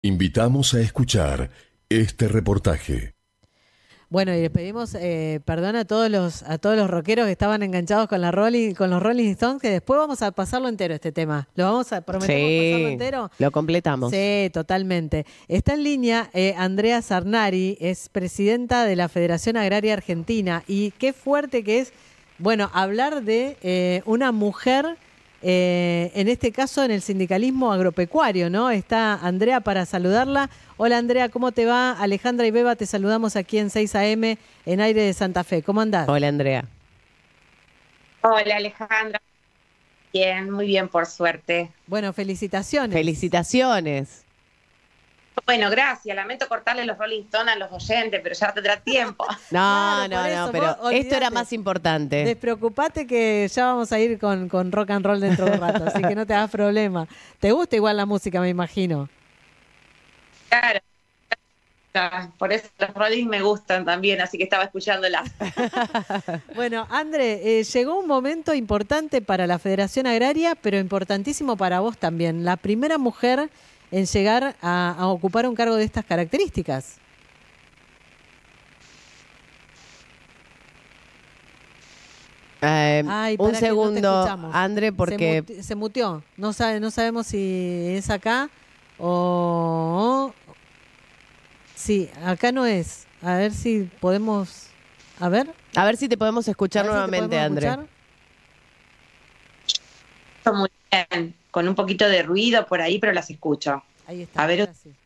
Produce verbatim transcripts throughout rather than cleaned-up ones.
Invitamos a escuchar este reportaje. Bueno, y les pedimos eh, perdón a todos los a todos los rockeros que estaban enganchados con la Rolling, con los Rolling Stones, que después vamos a pasarlo entero este tema. Lo vamos a prometemos pasarlo Sí, entero. lo completamos. Sí, totalmente. Está en línea eh, Andrea Sarnari, es presidenta de la Federación Agraria Argentina, y qué fuerte que es, bueno, hablar de eh, una mujer, eh, en este caso en el sindicalismo agropecuario, ¿no? Está Andrea para saludarla. Hola Andrea, ¿cómo te va? Alejandra y Beba te saludamos aquí en seis A M en Aire de Santa Fe. ¿Cómo andás? Hola Andrea. Hola Alejandra. Bien, muy bien por suerte. Bueno, felicitaciones. Felicitaciones. Bueno, gracias. Lamento cortarle los Rolling Stones a los oyentes, pero ya tendrá tiempo. No, Claro, no, por no, eso, pero vos olvidate. esto era más importante. Despreocupate que ya vamos a ir con, con rock and roll dentro de un rato, así que no te hagas problema. ¿Te gusta igual la música, me imagino? Claro. Por eso los Rolling me gustan también, así que estaba escuchándola. Bueno, André, eh, llegó un momento importante para la Federación Agraria, pero importantísimo para vos también. La primera mujer en llegar a, a ocupar un cargo de estas características. Eh, Ay, un pará que no te segundo, escuchamos. André, porque... Se, mute- se muteó. No, sabe, no sabemos si es acá o... Sí, acá no es. A ver si podemos... A ver. A ver si te podemos escuchar a ver si te nuevamente, podemos André. escuchar. Está muy bien, con un poquito de ruido por ahí, pero las escucho. Ahí está. A ver, ahora sí.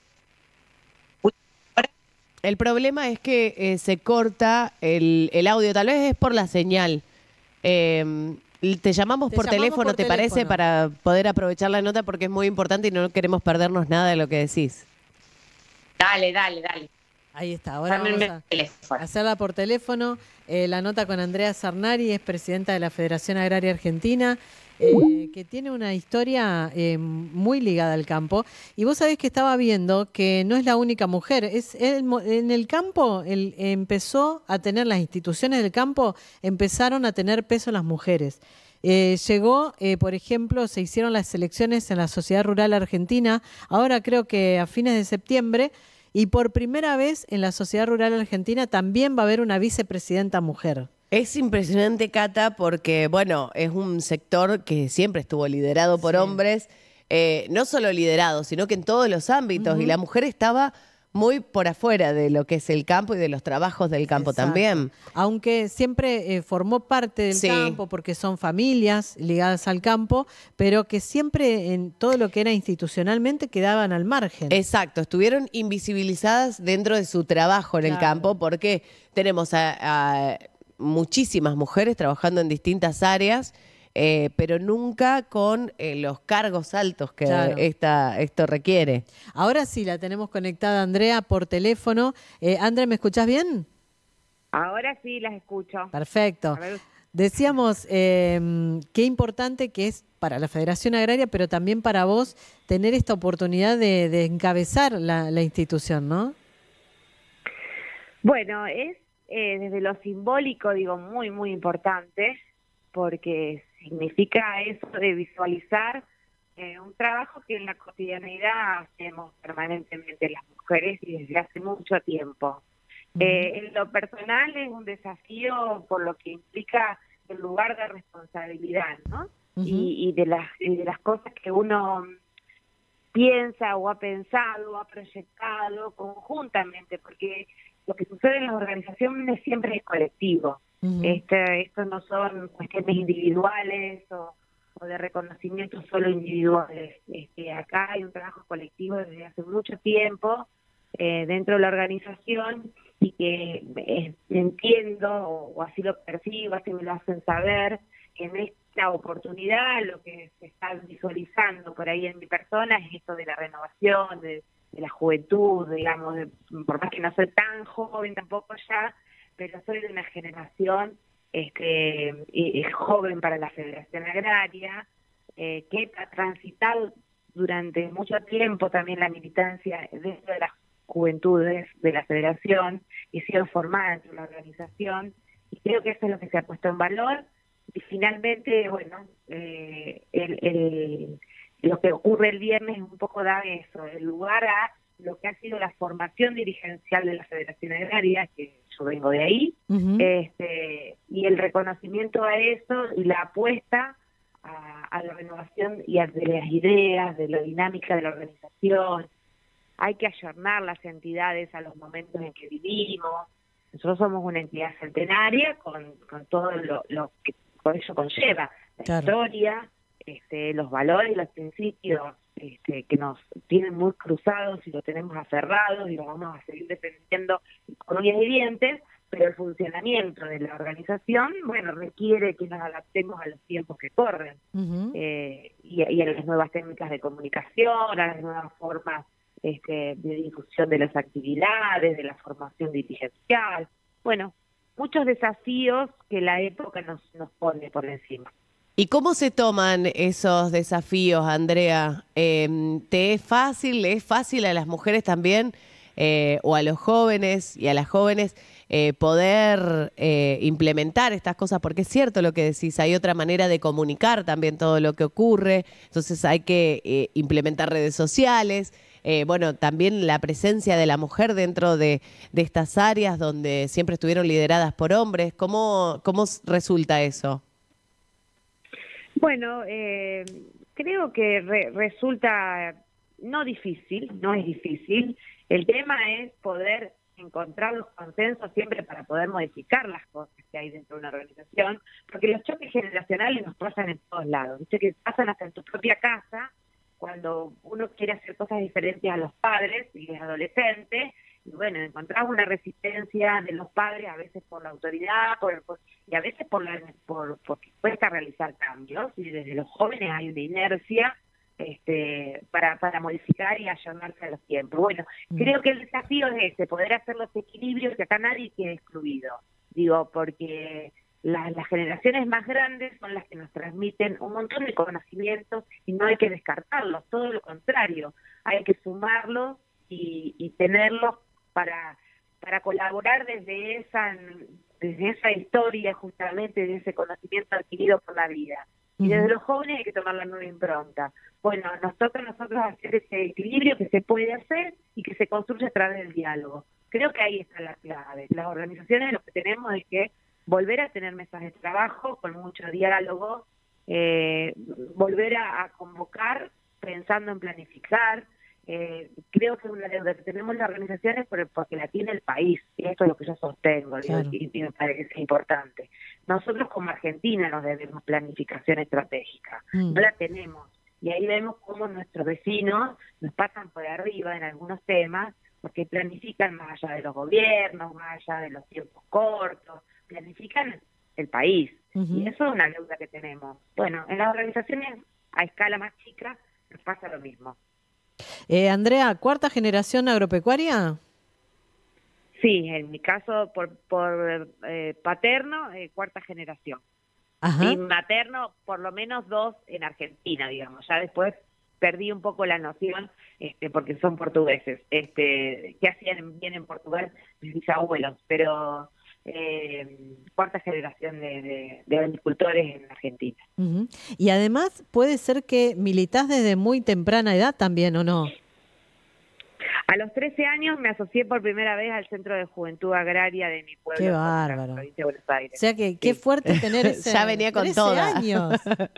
El problema es que eh, se corta el, el audio, tal vez es por la señal. Eh, te llamamos Te por llamamos teléfono, por ¿te parece? teléfono. Para poder aprovechar la nota porque es muy importante y no queremos perdernos nada de lo que decís. Dale, dale, dale. Ahí está. Ahora Dame vamos el a teléfono. hacerla por teléfono. Eh, la nota con Andrea Sarnari, es presidenta de la Federación Agraria Argentina, eh, que tiene una historia eh, muy ligada al campo. Y vos sabés que estaba viendo que no es la única mujer. Es el mo- en el campo el, empezó a tener, las instituciones del campo empezaron a tener peso las mujeres. Eh, llegó, eh, por ejemplo, se hicieron las elecciones en la Sociedad Rural Argentina, ahora creo que a fines de septiembre, y por primera vez en la Sociedad Rural Argentina también va a haber una vicepresidenta mujer. Es impresionante, Cata, porque, bueno, es un sector que siempre estuvo liderado por Sí. hombres, eh, no solo liderado, sino que en todos los ámbitos, Ujú. y la mujer estaba muy por afuera de lo que es el campo y de los trabajos del campo Exacto. también. Aunque siempre eh, formó parte del Sí. campo porque son familias ligadas al campo, pero que siempre en todo lo que era institucionalmente quedaban al margen. Exacto, estuvieron invisibilizadas dentro de su trabajo en el Claro. campo porque tenemos a, a muchísimas mujeres trabajando en distintas áreas, eh, pero nunca con eh, los cargos altos que Claro. esta, esto requiere. Ahora sí la tenemos conectada, Andrea, por teléfono. Eh, Andrea, ¿me escuchás bien? Ahora sí las escucho. Perfecto. A ver. Decíamos, eh, qué importante que es para la Federación Agraria, pero también para vos, tener esta oportunidad de, de encabezar la, la institución, ¿no? Bueno, es eh, desde lo simbólico, digo, muy, muy importante, porque significa eso de visualizar eh, un trabajo que en la cotidianidad hacemos permanentemente las mujeres y desde hace mucho tiempo. Eh, en lo personal es un desafío por lo que implica el lugar de responsabilidad, ¿no? Ujú. y, y de las y de las cosas que uno piensa o ha pensado o ha proyectado conjuntamente, porque lo que sucede en las organizaciones siempre es colectivo. Ujú. Este, esto no son cuestiones individuales o, o de reconocimientos solo individuales. Este, acá hay un trabajo colectivo desde hace mucho tiempo eh, dentro de la organización y que eh, entiendo o, o así lo percibo, así me lo hacen saber, que en esta oportunidad lo que se está visualizando por ahí en mi persona es esto de la renovación, de, de la juventud, digamos, de, por más que no soy tan joven tampoco ya, pero soy de una generación este, y, y joven para la Federación Agraria, eh, que ha transitado durante mucho tiempo también la militancia dentro de las juventudes de la Federación y sido formada dentro de la organización, y creo que eso es lo que se ha puesto en valor. Y finalmente, bueno, eh, el, el, lo que ocurre el viernes es un poco da eso, el lugar a lo que ha sido la formación dirigencial de la Federación Agraria, que yo vengo de ahí, uh-huh. este, y el reconocimiento a eso y la apuesta a, a la renovación y a, de las ideas, de la dinámica de la organización. Hay que ayornar las entidades a los momentos en que vivimos. Nosotros somos una entidad centenaria con, con todo lo, lo que con eso conlleva, la claro. historia, este, los valores, los principios este, que nos tienen muy cruzados y lo tenemos aferrados y lo vamos a seguir defendiendo con uñas y dientes, pero el funcionamiento de la organización, bueno, requiere que nos adaptemos a los tiempos que corren uh-huh. eh, y, y a las nuevas técnicas de comunicación, a las nuevas formas este, de difusión de las actividades, de la formación dirigencial. Bueno, muchos desafíos que la época nos, nos pone por encima. ¿Y cómo se toman esos desafíos, Andrea? Eh, ¿Te es fácil, le es fácil a las mujeres también, eh, o a los jóvenes y a las jóvenes, eh, poder eh, implementar estas cosas? Porque es cierto lo que decís, hay otra manera de comunicar también todo lo que ocurre, entonces hay que eh, implementar redes sociales, eh, bueno, también la presencia de la mujer dentro de, de estas áreas donde siempre estuvieron lideradas por hombres. ¿Cómo, cómo resulta eso? Bueno, eh, creo que re resulta no difícil, no es difícil. El tema es poder encontrar los consensos siempre para poder modificar las cosas que hay dentro de una organización, porque los choques generacionales nos pasan en todos lados. Viste que pasan hasta en tu propia casa, cuando uno quiere hacer cosas diferentes a los padres y es adolescente. Y bueno, encontramos una resistencia de los padres, a veces por la autoridad, por, por, y a veces por la por porque cuesta realizar cambios, y desde los jóvenes hay una inercia este, para, para modificar y ayornarse a los tiempos. Bueno, mm. creo que el desafío es ese, poder hacer los equilibrios, que acá nadie quede excluido, digo, porque la, las generaciones más grandes son las que nos transmiten un montón de conocimientos y no hay que descartarlos, todo lo contrario, hay que sumarlos y, y tenerlos para para colaborar desde esa desde esa historia, justamente, de ese conocimiento adquirido por la vida. Y desde los jóvenes hay que tomar la nueva impronta. Bueno, nos toca a nosotros hacer ese equilibrio que se puede hacer y que se construye a través del diálogo. Creo que ahí está la clave. Las organizaciones lo que tenemos es que volver a tener mesas de trabajo con mucho diálogo, eh, volver a, a convocar pensando en planificar. Eh, creo que una deuda que tenemos las organizaciones porque la tiene el país, y esto es lo que yo sostengo, claro. digo, y, y me parece que es importante. Nosotros como Argentina nos debemos planificación estratégica, mm. no la tenemos, y ahí vemos cómo nuestros vecinos nos pasan por arriba en algunos temas, porque planifican más allá de los gobiernos, más allá de los tiempos cortos, planifican el país, uh-huh. y eso es una deuda que tenemos. Bueno, en las organizaciones a escala más chica nos pasa lo mismo. Eh, Andrea, ¿cuarta generación agropecuaria? Sí, en mi caso por, por eh, paterno, eh, cuarta generación. Ajá. Y materno, por lo menos dos en Argentina, digamos. Ya después perdí un poco la noción, este, porque son portugueses, este, que hacían bien en Portugal mis bisabuelos, pero eh, cuarta generación de, de, de agricultores en Argentina. Uh-huh. Y además puede ser que militás desde muy temprana edad también, ¿o no? A los trece años me asocié por primera vez al Centro de Juventud Agraria de mi pueblo. Qué bárbaro. La provincia de Buenos Aires. O sea que qué sí. fuerte tener ese ya venía con toda. años.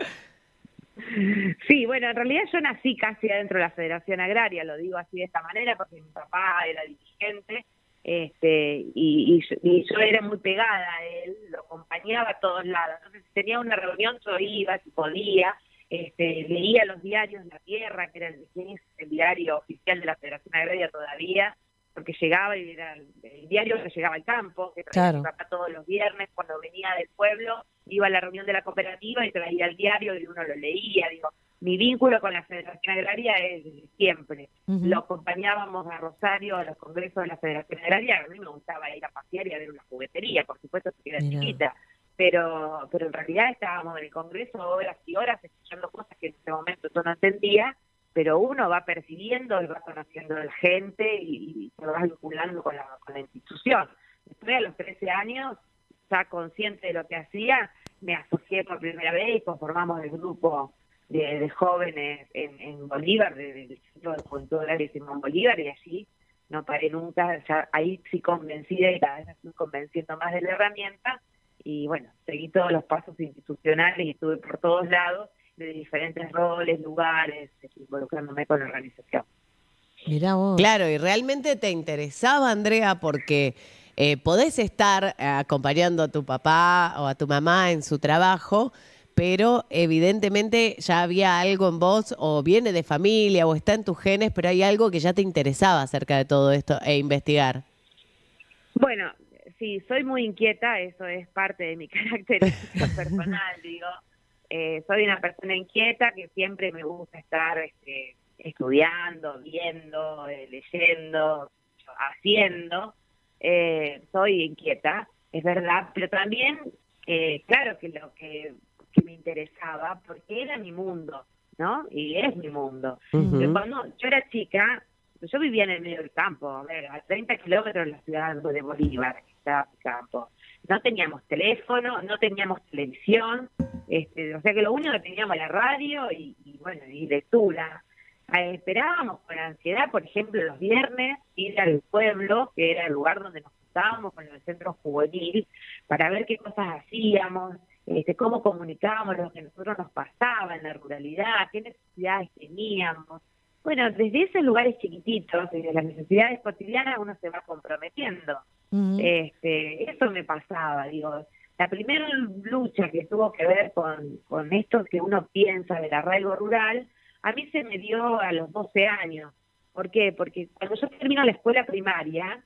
Sí, bueno, en realidad yo nací casi adentro de la Federación Agraria, lo digo así de esta manera porque mi papá era dirigente, este y, y, yo, y yo era muy pegada a él, lo acompañaba a todos lados. Entonces, si tenía una reunión, yo iba, si podía, este, leía los diarios La Tierra, que era el, que es el diario oficial de la Federación Agraria todavía, porque llegaba y era el, el diario que llegaba al campo, que traía claro. mi papá todos los viernes cuando venía del pueblo, iba a la reunión de la cooperativa y traía el diario y uno lo leía. Digo, mi vínculo con la Federación Agraria es desde siempre. Uh-huh. Lo acompañábamos a Rosario a los congresos de la Federación Agraria. A mí me gustaba ir a pasear y a ver una juguetería, por supuesto que era Mira. chiquita, pero pero en realidad estábamos en el congreso horas y horas escuchando cosas que en ese momento yo no entendía, pero uno va percibiendo y va conociendo a la gente y, y se va vinculando con la, con la institución. Después, a los trece años, ya consciente de lo que hacía, me asocié por primera vez y conformamos el grupo de, de jóvenes en, en Bolívar, del Centro de Juventud Agraria Simón Bolívar, y allí no paré nunca, ya ahí sí convencida y cada vez estoy convenciendo más de la herramienta, y bueno, seguí todos los pasos institucionales y estuve por todos lados, de diferentes roles, lugares, involucrándome con la organización. Mirá vos. Claro, y realmente te interesaba, Andrea, porque eh, podés estar eh, acompañando a tu papá o a tu mamá en su trabajo, pero evidentemente ya había algo en vos, o viene de familia, o está en tus genes, pero hay algo que ya te interesaba acerca de todo esto e investigar. Bueno, sí, soy muy inquieta, eso es parte de mi característica personal, digo. Eh, soy una persona inquieta que siempre me gusta estar este, estudiando, viendo, eh, leyendo, haciendo. Eh, soy inquieta, es verdad, pero también, eh, claro que lo que, que me interesaba, porque era mi mundo, ¿no? Y es mi mundo. Uh-huh. Pero cuando yo era chica, yo vivía en el medio del campo, a ver, a treinta kilómetros de la ciudad de Bolívar, estaba el campo. No teníamos teléfono, no teníamos televisión, este, o sea que lo único que teníamos era la radio y, y bueno, y lectura. Eh, esperábamos con ansiedad, por ejemplo, los viernes, ir al pueblo, que era el lugar donde nos juntábamos con el centro juvenil, para ver qué cosas hacíamos, este, cómo comunicábamos lo que a nosotros nos pasaba en la ruralidad, qué necesidades teníamos. Bueno, desde esos lugares chiquititos, desde las necesidades cotidianas, uno se va comprometiendo. Uh-huh. Este, eso me pasaba, digo, la primera lucha que tuvo que ver con, con esto que uno piensa del arraigo rural, a mí se me dio a los doce años. ¿Por qué? Porque cuando yo termino la escuela primaria,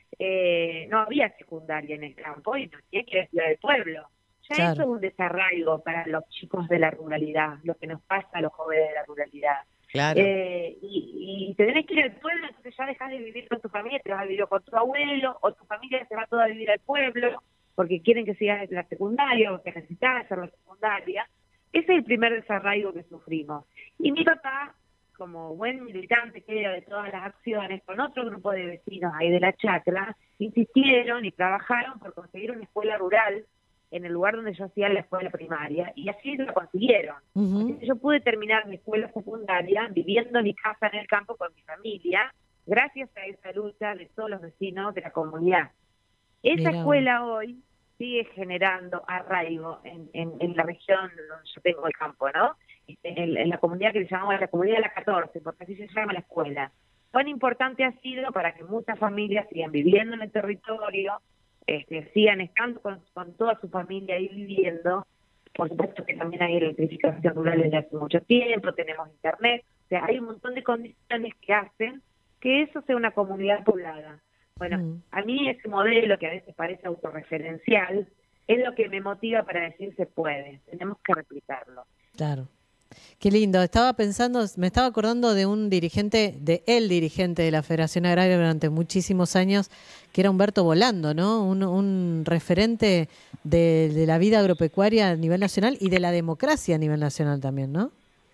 eh, no había secundaria en el campo y no tenía que ir a la ciudad del pueblo. Ya claro. Eso es un desarraigo para los chicos de la ruralidad, lo que nos pasa a los jóvenes de la ruralidad. Claro. Eh, y, y te tenés que ir al pueblo, entonces ya dejas de vivir con tu familia, te vas a vivir con tu abuelo, o tu familia se va toda a vivir al pueblo, porque quieren que sigas la secundaria, o que necesitas hacer la secundaria. Ese es el primer desarraigo que sufrimos. Y mi papá, como buen militante que era de todas las acciones, con otro grupo de vecinos ahí de la chacra, insistieron y trabajaron por conseguir una escuela rural en el lugar donde yo hacía la escuela primaria, y así lo consiguieron. Uh-huh. Yo pude terminar mi escuela secundaria viviendo en mi casa en el campo con mi familia, gracias a esa lucha de todos los vecinos de la comunidad. Esa Mira. escuela hoy sigue generando arraigo en, en, en la región donde yo tengo el campo, ¿no? En, en la comunidad que le llamamos la comunidad de la catorce, porque así se llama la escuela. Cuán importante ha sido para que muchas familias sigan viviendo en el territorio, Este, sigan estando con, con toda su familia ahí viviendo. Por supuesto que también hay electrificación rural desde hace mucho tiempo, tenemos internet, o sea, hay un montón de condiciones que hacen que eso sea una comunidad poblada. Bueno, mm. a mí ese modelo que a veces parece autorreferencial es lo que me motiva para decir se puede, tenemos que replicarlo. Claro. Qué lindo. Estaba pensando, me estaba acordando de un dirigente, de el dirigente de la Federación Agraria durante muchísimos años, que era Humberto Volando, ¿no? Un, un referente de, de la vida agropecuaria a nivel nacional y de la democracia a nivel nacional también, ¿no?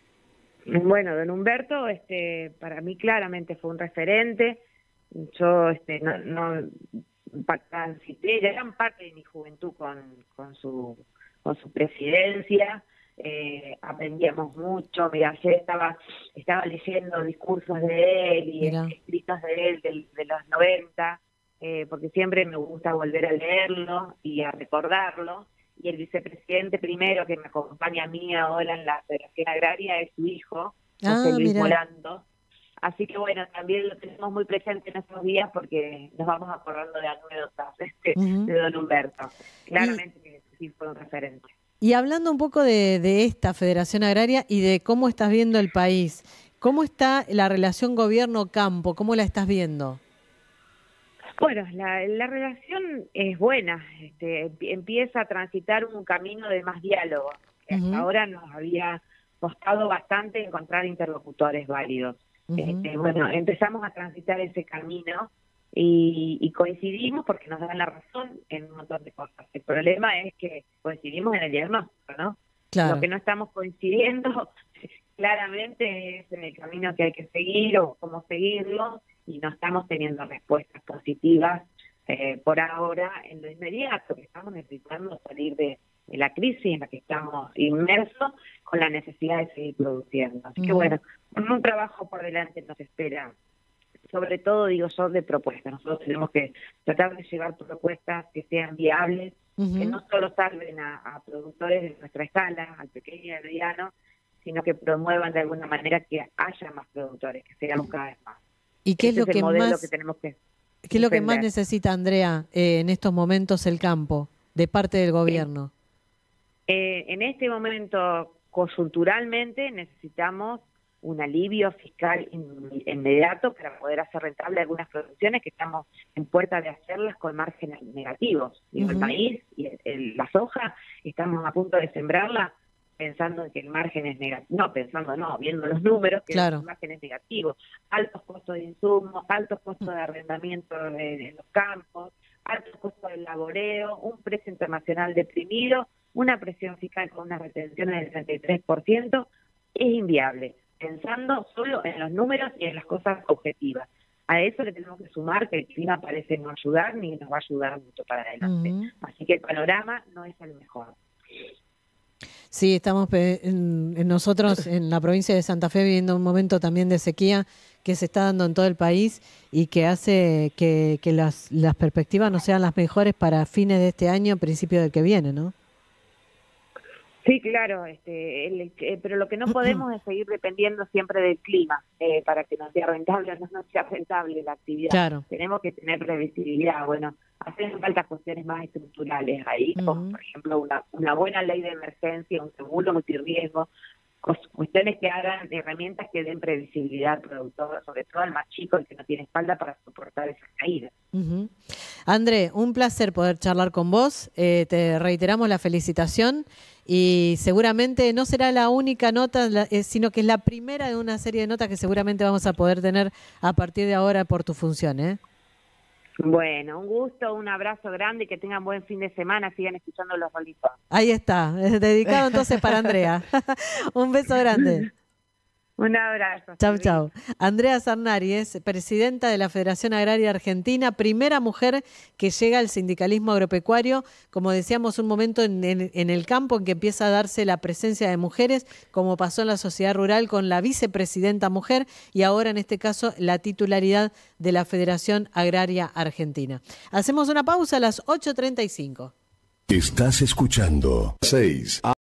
Bueno, don Humberto, este, para mí claramente fue un referente. Yo, este, no, no transité ya gran parte de mi juventud con, con su, con su presidencia. Eh, aprendíamos mucho. Mira, ayer estaba estaba leyendo discursos de él y Mira. escritos de él de, de los noventa, eh, porque siempre me gusta volver a leerlo y a recordarlo. Y el vicepresidente primero que me acompaña a mí ahora en la Federación Agraria es su hijo, ah, José Luis mira. Volando. Así que bueno, también lo tenemos muy presente en estos días porque nos vamos acordando de anécdotas este, uh-huh. de don Humberto. Claramente y... que sí fue un referente. Y hablando un poco de, de esta Federación Agraria y de cómo estás viendo el país, ¿cómo está la relación gobierno-campo? ¿Cómo la estás viendo? Bueno, la, la relación es buena, este, empieza a transitar un camino de más diálogo, que uh-huh. hasta ahora nos había costado bastante encontrar interlocutores válidos. Uh-huh. Este, bueno, empezamos a transitar ese camino y, y coincidimos porque nos dan la razón en un montón de cosas. El problema es que coincidimos en el diagnóstico, ¿no? Claro. Lo que no estamos coincidiendo claramente es en el camino que hay que seguir o cómo seguirlo, y no estamos teniendo respuestas positivas eh, por ahora en lo inmediato, que estamos necesitando salir de, de la crisis en la que estamos inmersos, con la necesidad de seguir produciendo. Así que bueno, un trabajo por delante nos espera, sobre todo, digo yo, de propuestas. Nosotros tenemos que tratar de llevar propuestas que sean viables, uh-huh. que no solo salven a, a productores de nuestra escala, al pequeño y al mediano, sino que promuevan de alguna manera que haya más productores, que seamos cada vez más. ¿Y qué es lo que más que tenemos que qué es lo que más necesita, Andrea, eh, en estos momentos el campo, de parte del gobierno? Eh, en este momento, coyunturalmente, necesitamos un alivio fiscal inmediato para poder hacer rentable algunas producciones que estamos en puerta de hacerlas con márgenes negativos. Uh-huh. El maíz y el, el, la soja, estamos a punto de sembrarla pensando en que el margen es negativo, no, pensando no, viendo los números, que claro. el margen es negativo, altos costos de insumos, altos costos de arrendamiento de, de los campos, altos costos del laboreo, un precio internacional deprimido, una presión fiscal con unas retenciones del treinta y tres por ciento, es inviable, pensando solo en los números y en las cosas objetivas. A eso le tenemos que sumar que el clima parece no ayudar ni nos va a ayudar mucho para adelante. Uh-huh. Así que el panorama no es el mejor. Sí, estamos en, en nosotros en la provincia de Santa Fe viviendo un momento también de sequía que se está dando en todo el país y que hace que, que las, las perspectivas no sean las mejores para fines de este año, principio del que viene, ¿no? Sí, claro, este, el, eh, pero lo que no podemos es seguir dependiendo siempre del clima eh, para que nos sea rentable o no nos sea rentable la actividad. Claro. Tenemos que tener previsibilidad. Bueno, hacen falta cuestiones más estructurales ahí, uh-huh. como por ejemplo una, una buena ley de emergencia, un seguro multirriesgo, cuestiones que hagan herramientas que den previsibilidad al productor, sobre todo al más chico, el que no tiene espalda para soportar esas caídas. Uh-huh. André, un placer poder charlar con vos. Eh, te reiteramos la felicitación y seguramente no será la única nota, la, eh, sino que es la primera de una serie de notas que seguramente vamos a poder tener a partir de ahora por tu función, ¿eh? Bueno, un gusto, un abrazo grande y que tengan buen fin de semana, sigan escuchando los Rollitos. Ahí está, dedicado entonces para Andrea. Un beso grande. Un abrazo. Chau, chau. Andrea Sarnari es presidenta de la Federación Agraria Argentina, primera mujer que llega al sindicalismo agropecuario, como decíamos, un momento en, en, en el campo en que empieza a darse la presencia de mujeres, como pasó en la sociedad rural con la vicepresidenta mujer y ahora en este caso la titularidad de la Federación Agraria Argentina. Hacemos una pausa a las ocho treinta y cinco. Estás escuchando seis